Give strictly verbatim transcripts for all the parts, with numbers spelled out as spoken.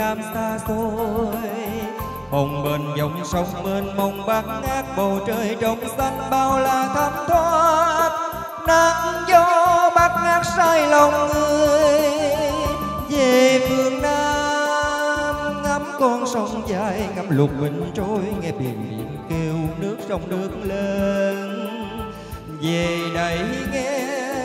Nam xa xôi. Hồng bên dòng sông mênh mông bát ngát, bầu trời trong xanh bao la thấm thoát. Nắng gió bát ngát say lòng người, về phương Nam ngắm con sông dài, ngắm lục bình trôi, nghe biển biển kêu nước sông nước lên. Về đây nghe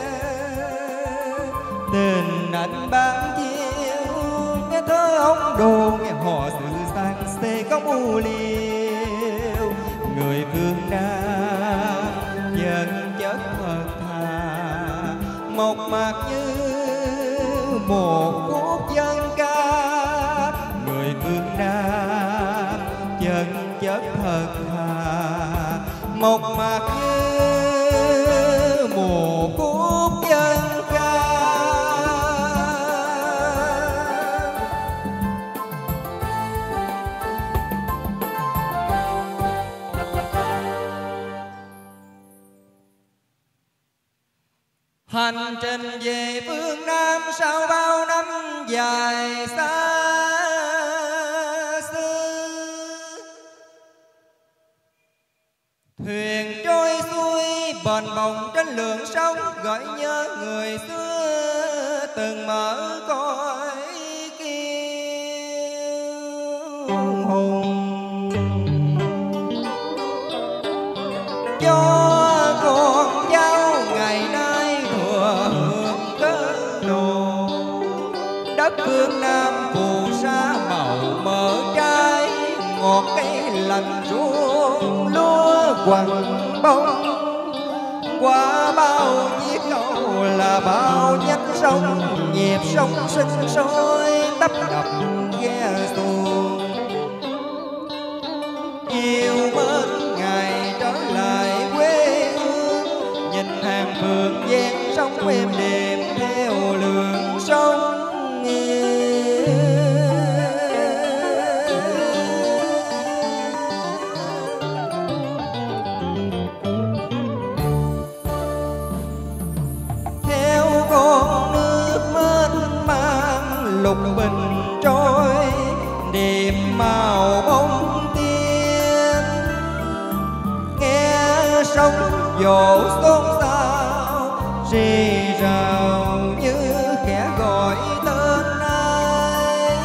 tình anh ban chiều, nghe thơ ông đồ, nghe hò sự sang xê công u liêu. Người phương Nam chân chất thật thà, mộc mạc như một khúc dân ca. Người phương Nam chân chất thật thà, mộc mạc như một khúc dân ca. Hành trình về phương Nam sau bao năm dài xa xưa, thuyền trôi xuôi bần bồng trên lượng sóng, gợi nhớ người xưa từng mở cõi kiêu hùng. Cho con cháu ngày nay thừa hưởng cơ đồ, đất phương Nam phù sa màu mỡ trái, ngọt cây lành ruộng lúa quằn bông. Qua bao chiếc cầu là bao nhánh sông, nhịp sông sinh sôi tấp đập ghe xuồng. Yêu mến ngày trở lại quê hương, nhìn hàng vườn ven sông êm đềm theo lường sông. Theo con nước mênh mang lục bình trôi, điềm màu bông tiên. Nghe sông dỗ xôn xao, rì rào như khẽ gọi tên ai.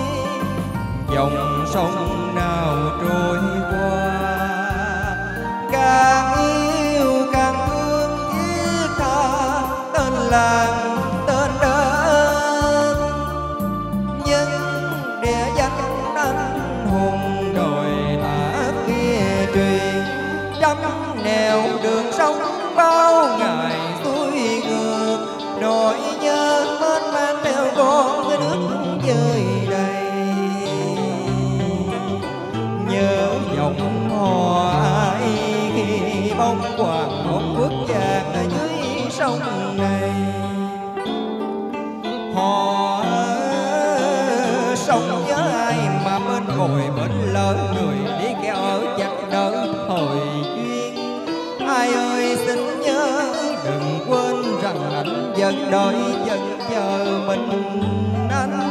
Dòng sông nào trôi qua, càng yêu càng thương thiết tha. Tên làng tên đất, những địa danh anh hùng đồi tháp kia truyền. Trăm nẻo đường sông bao ngày xuôi ngược, nỗi nhớ mênh mang theo con cái nước chơi đầy. Nhớ giọng hò ai khi bóng quàng một quốc gia ở dưới sông này. Hò sông nhớ ai mà bên ngồi bên lỡ, người đi kẻ ở chặt đỡ thời duyên. Ai ơi xin nhớ đừng quên rằng anh vẫn đợi vẫn chờ mình anh.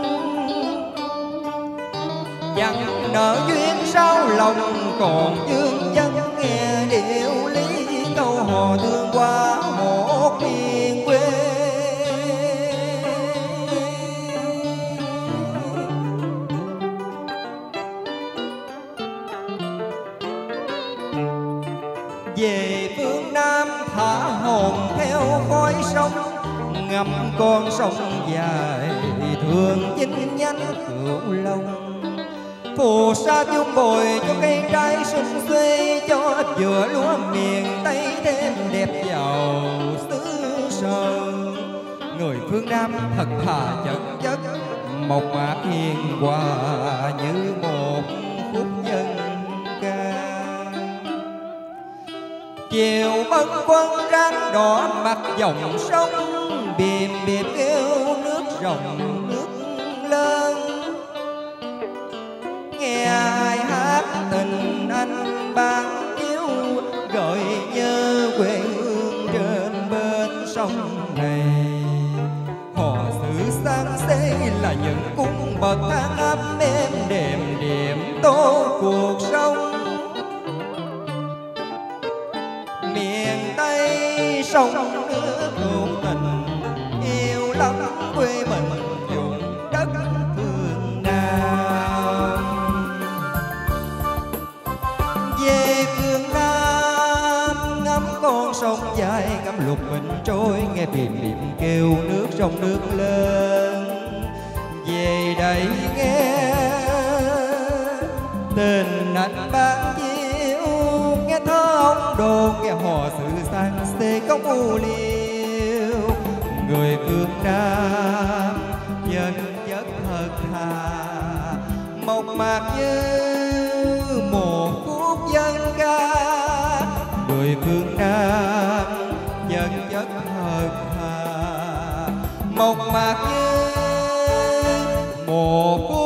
Chẳng nợ duyên sao lòng còn vương vấn, nghe điệu lý câu hò thương qua một miền quê. Về phương Nam thả hồn theo khói sông, ngắm con sông dài thường chinh nhánh cửu long. Phù sa chung bồi cho cây trái sum xuê, cho ấp dừa lúa miền Tây thêm đẹp giàu xứ sở. Người phương Nam thật thà chân chất, mộc mạc hiền hòa như một khúc dân ca. Chiều bâng khuâng ráng đỏ mặt dòng sông, bìm bìm kêu nước rồng nước lớn. Nghe ai hát tình anh ban chiếu, gợi nhớ quê hương trên bên sông này. Hò xứ sang xê là những cung bậc thang sông nước hữu tình, yêu lắm quê mình vùng đất phương Nam. Về phương Nam ngắm con sông dài, ngắm lục bình trôi, nghe bìm bìm kêu nước sông nước lớn. Về đây nghe tình anh ban chiếu, nghe thơ ông đồ, nghe hò sự sang xê công u liêu. Người phương Nam nhân chất thật thà, mộc mạc như một khúc dân ca. Người phương Nam nhân chất thật thà, mộc mạc như một